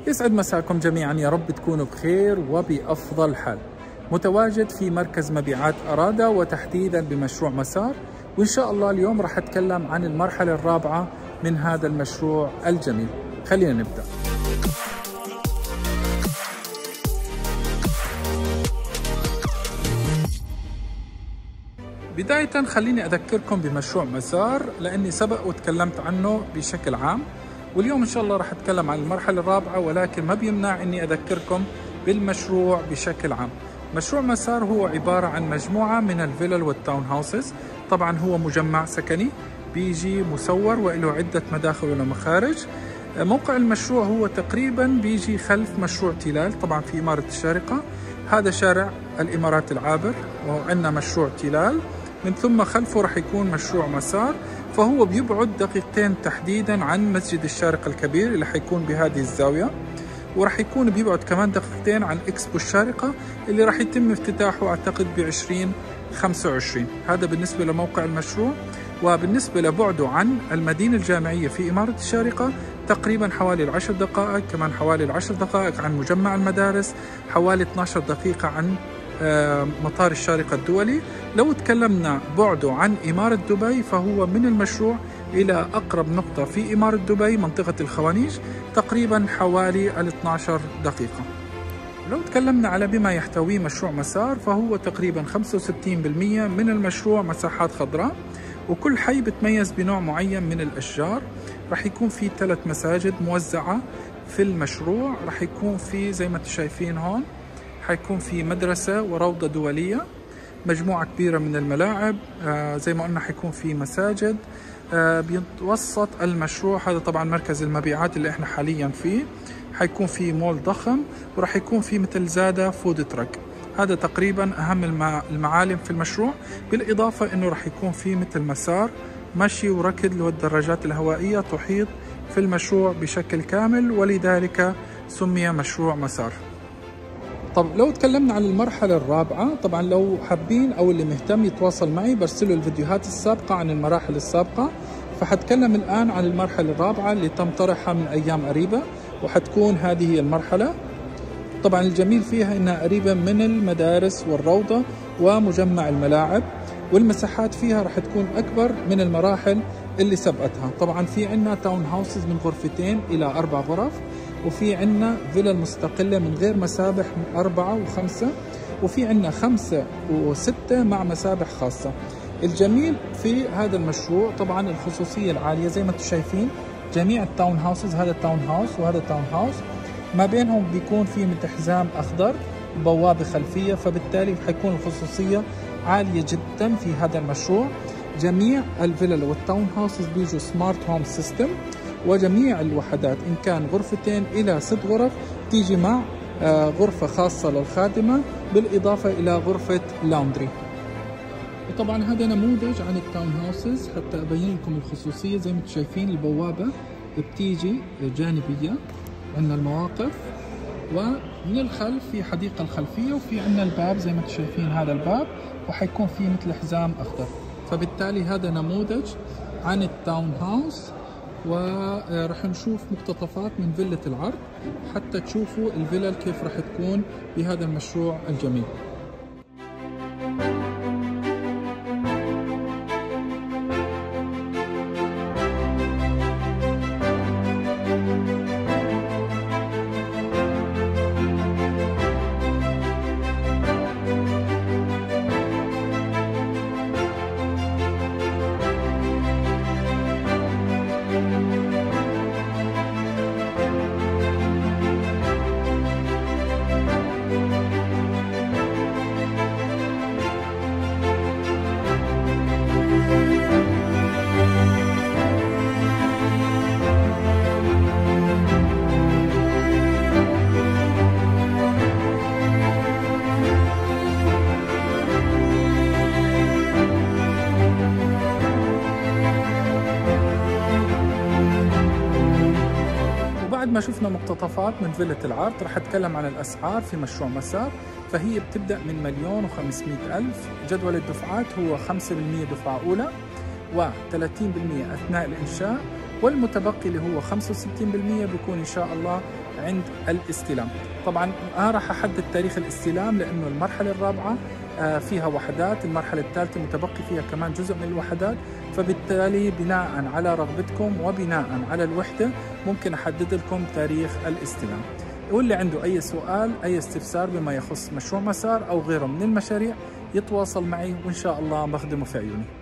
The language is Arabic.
يسعد مساكم جميعا، يا رب تكونوا بخير وبأفضل حال. متواجد في مركز مبيعات أرادا وتحديدا بمشروع مسار، وإن شاء الله اليوم راح أتكلم عن المرحلة الرابعة من هذا المشروع الجميل. خلينا نبدأ. بداية خليني أذكركم بمشروع مسار لأني سبق وتكلمت عنه بشكل عام، واليوم إن شاء الله راح أتكلم عن المرحلة الرابعة، ولكن ما بيمنع أني أذكركم بالمشروع بشكل عام. مشروع مسار هو عبارة عن مجموعة من الفيلل والتاون هاوسز. طبعا هو مجمع سكني بيجي مسور وله عدة مداخل ومخارج. موقع المشروع هو تقريبا بيجي خلف مشروع تلال، طبعا في إمارة الشارقة. هذا شارع الإمارات العابر، وعندنا مشروع تلال، من ثم خلفه راح يكون مشروع مسار. فهو بيبعد دقيقتين تحديدا عن مسجد الشارقة الكبير اللي حيكون بهذه الزاوية، وراح يكون بيبعد كمان دقيقتين عن إكسبو الشارقة اللي راح يتم افتتاحه أعتقد ب2025. هذا بالنسبة لموقع المشروع. وبالنسبة لبعده عن المدينة الجامعية في إمارة الشارقة تقريبا حوالي 10 دقائق، كمان حوالي 10 دقائق عن مجمع المدارس، حوالي 12 دقيقة عن مطار الشارقة الدولي. لو تكلمنا بعده عن إمارة دبي فهو من المشروع إلى أقرب نقطة في إمارة دبي منطقة الخوانيج تقريبا حوالي 12 دقيقة. لو تكلمنا على بما يحتويه مشروع مسار فهو تقريبا 65% من المشروع مساحات خضراء، وكل حي بتميز بنوع معين من الأشجار. رح يكون في 3 مساجد موزعة في المشروع، رح يكون في زي ما انتم شايفين هون حيكون في مدرسة وروضة دولية، مجموعة كبيرة من الملاعب، زي ما قلنا حيكون في مساجد. بيتوسط المشروع هذا طبعا مركز المبيعات اللي احنا حاليا فيه، حيكون في مول ضخم، وراح يكون في مثل زادة فود تراك. هذا تقريبا أهم المعالم في المشروع، بالإضافة أنه راح يكون في مثل مسار مشي وركض والدراجات الهوائية تحيط في المشروع بشكل كامل، ولذلك سمي مشروع مسار. طب لو تكلمنا عن المرحلة الرابعة، طبعا لو حابين أو اللي مهتم يتواصل معي برسلوا الفيديوهات السابقة عن المراحل السابقة. فحتكلم الآن عن المرحلة الرابعة اللي تم طرحها من أيام قريبة، وحتكون هذه هي المرحلة. طبعا الجميل فيها انها قريبة من المدارس والروضة ومجمع الملاعب، والمساحات فيها راح تكون اكبر من المراحل اللي سبقتها. طبعا في عنا تاون هاوسز من غرفتين الى 4 غرف، وفي عنا فيلا مستقلة من غير مسابح من 4 و5، وفي عنا 5 و6 مع مسابح خاصة. الجميل في هذا المشروع طبعا الخصوصية العالية، زي ما انتم شايفين جميع التاون هاوسز، هذا التاون هاوس وهذا التاون هاوس ما بينهم بيكون في مثل حزام أخضر، بوابة خلفية، فبالتالي حيكون الخصوصية عالية جدا في هذا المشروع. جميع الفيلل والتاون هاوسز بيجوا سمارت هوم سيستم، وجميع الوحدات إن كان غرفتين إلى 6 غرف تيجي مع غرفة خاصة للخادمة، بالإضافة إلى غرفة لاوندري. وطبعا هذا نموذج عن التاون هاوسز حتى أبين لكم الخصوصية. زي ما انتم شايفين البوابة بتيجي جانبية، عندنا المواقف، ومن الخلف في حديقة الخلفية، وفي عندنا الباب زي ما انتم شايفين هذا الباب، وحيكون فيه مثل حزام أخضر. فبالتالي هذا نموذج عن التاون هاوس، ورح نشوف مقتطفات من فيلة العرض حتى تشوفوا الفيلل كيف رح تكون بهذا المشروع الجميل. بعد ما شفنا مقتطفات من فيلة العرض راح اتكلم عن الاسعار في مشروع مسار. فهي بتبدأ من 1,500,000. جدول الدفعات هو 5% دفعة أولى و30% أثناء الإنشاء، والمتبقي اللي هو 65% بيكون إن شاء الله عند الاستلام. طبعا أنا راح أحدد تاريخ الاستلام لأنه المرحلة الرابعة فيها وحدات، المرحلة الثالثة متبقي فيها كمان جزء من الوحدات، فبالتالي بناء على رغبتكم وبناء على الوحدة ممكن أحدد لكم تاريخ الاستلام. واللي عنده أي سؤال أي استفسار بما يخص مشروع مسار أو غيره من المشاريع يتواصل معي وإن شاء الله بخدمه في عيوني.